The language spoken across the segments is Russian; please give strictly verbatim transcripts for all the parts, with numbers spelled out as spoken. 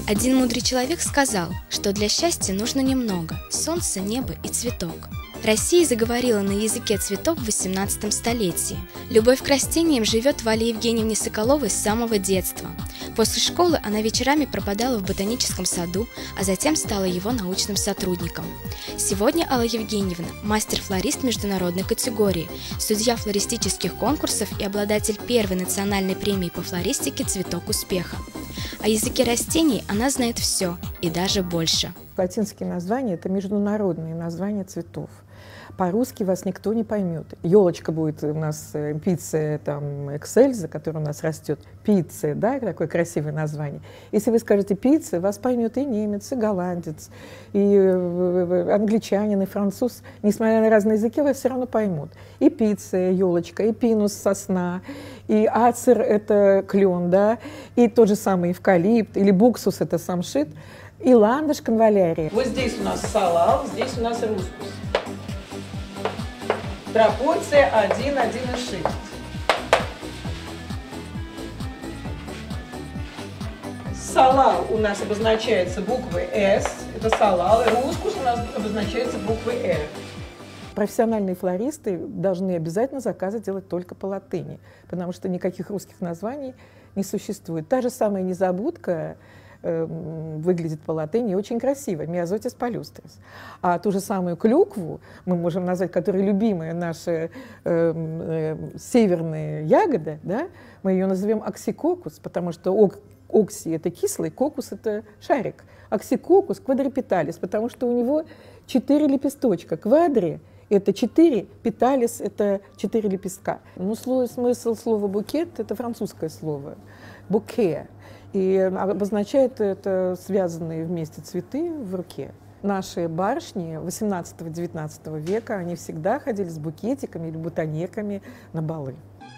Один мудрый человек сказал, что для счастья нужно немного – солнце, небо и цветок. Россия заговорила на языке цветов в восемнадцатом столетии. Любовь к растениям живет в Алле Евгеньевне Соколовой с самого детства. После школы она вечерами пропадала в ботаническом саду, а затем стала его научным сотрудником. Сегодня Алла Евгеньевна – мастер-флорист международной категории, судья флористических конкурсов и обладатель первой национальной премии по флористике «Цветок успеха». О языке растений она знает все и даже больше. Латинские названия – это международные названия цветов. По-русски вас никто не поймет. Елочка будет у нас пицца, там, эксельза, которая у нас растет. Пицца, да, такое красивое название. Если вы скажете пицца, вас поймет и немец, и голландец, и англичанин, и француз. Несмотря на разные языки, вас все равно поймут. И пицца, елочка, и пинус, сосна, и ацер – это клен, да, и тот же самый эвкалипт, или буксус – это самшит, и ландыш, конвалярия. Вот здесь у нас салал, здесь у нас рускус. Пропорция один, один и шесть. Салал у нас обозначается буквой «С», это салал, и рускус у нас обозначается буквой «Р». Профессиональные флористы должны обязательно заказы делать только по латыни, потому что никаких русских названий не существует. Та же самая незабудка выглядит по латыни очень красиво, миозотис палюстрис. А ту же самую клюкву мы можем назвать, которая любимая наша э, э, северная ягода, да? Мы ее назовем оксикокус, потому что ок, окси – это кислый, кокус – это шарик. Оксикокус квадрипеталис, потому что у него четыре лепесточка. Квадри – это четыре, петалис – это четыре лепестка. Ну, смысл слова букет – это французское слово. Буке. И обозначает это связанные вместе цветы в руке. Наши барышни восемнадцатого-девятнадцатого века, они всегда ходили с букетиками или бутоньерками на балы.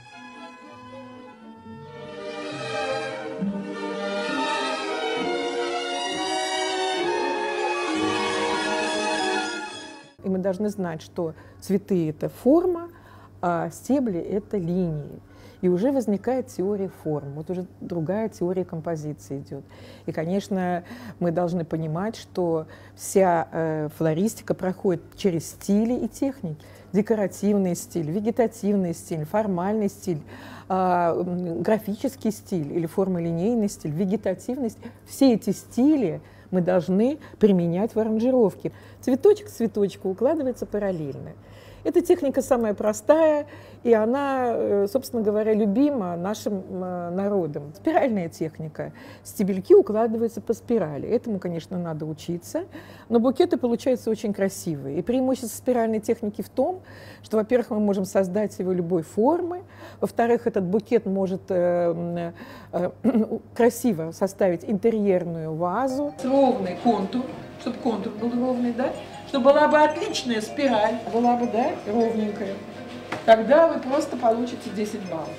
И мы должны знать, что цветы – это форма, а стебли – это линии. И уже возникает теория форм, вот уже другая теория композиции идет. И, конечно, мы должны понимать, что вся э, флористика проходит через стили и техники. Декоративный стиль, вегетативный стиль, формальный стиль, э, графический стиль или формолинейный стиль, вегетативный стиль. Все эти стили мы должны применять в аранжировке. Цветочек к цветочку укладывается параллельно. Эта техника самая простая, и она, собственно говоря, любима нашим народом. Спиральная техника. Стебельки укладываются по спирали. Этому, конечно, надо учиться, но букеты получаются очень красивые. И преимущество спиральной техники в том, что, во-первых, мы можем создать его любой формы, во-вторых, этот букет может э, э, красиво составить интерьерную вазу. Ровный контур, чтобы контур был ровный, да? Чтобы была бы отличная спираль, была бы, да, ровненькая, тогда вы просто получите десять баллов.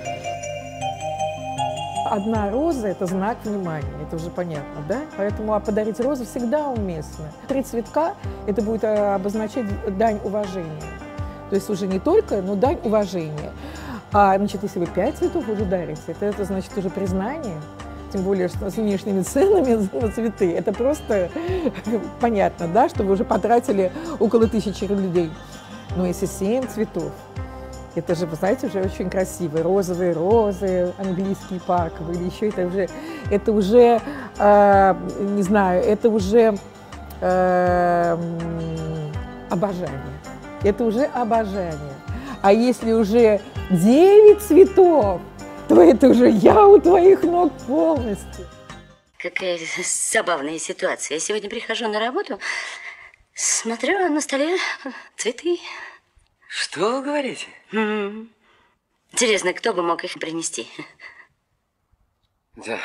Одна роза – это знак внимания, это уже понятно, да? Поэтому а подарить розу всегда уместно. Три цветка – это будет обозначать дань уважения. То есть уже не только, но дань уважения. А, значит, если вы пять цветов уже дарите, это, это значит уже признание. Тем более, что с внешними ценами на цветы, это просто понятно, да, что вы уже потратили около тысячи рублей. Но если семь цветов, это же, вы знаете, уже очень красивые. Розовые розы, английские парковые, или еще это уже, это уже э, не знаю, это уже э, обожание. Это уже обожание. А если уже девять цветов, то это уже я у твоих ног полностью. Какая забавная ситуация. Я сегодня прихожу на работу, смотрю, а на столе цветы. Что вы говорите? М-м. Интересно, кто бы мог их принести? Да.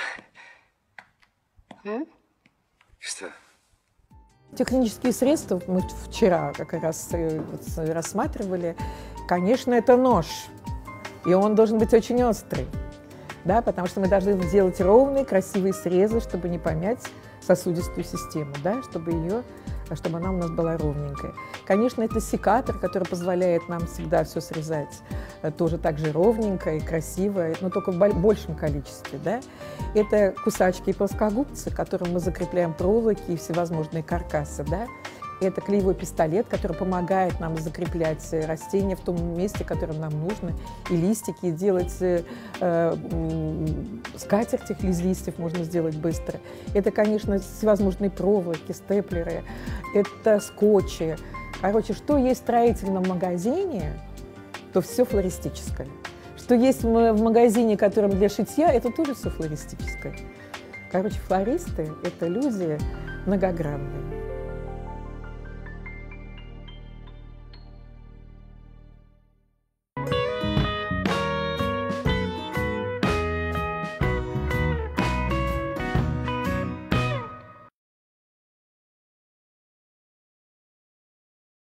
М? Что? Технические средства мы вчера как раз рассматривали. Конечно, это нож. И он должен быть очень острый, да, потому что мы должны сделать ровные, красивые срезы, чтобы не помять сосудистую систему, да, чтобы ее чтобы она у нас была ровненькая. Конечно, это секатор, который позволяет нам всегда все срезать тоже так же ровненько и красиво, но только в большем количестве. Да? Это кусачки и плоскогубцы, которым мы закрепляем проволоки и всевозможные каркасы. Да? Это клеевой пистолет, который помогает нам закреплять растения в том месте, которое нам нужно, и листики, и делать э, скатерть из листьев можно сделать быстро. Это, конечно, всевозможные проволоки, степлеры, это скотчи. Короче, что есть в строительном магазине, то все флористическое. Что есть в магазине, которым для шитья, это тоже все флористическое. Короче, флористы – это люди многогранные.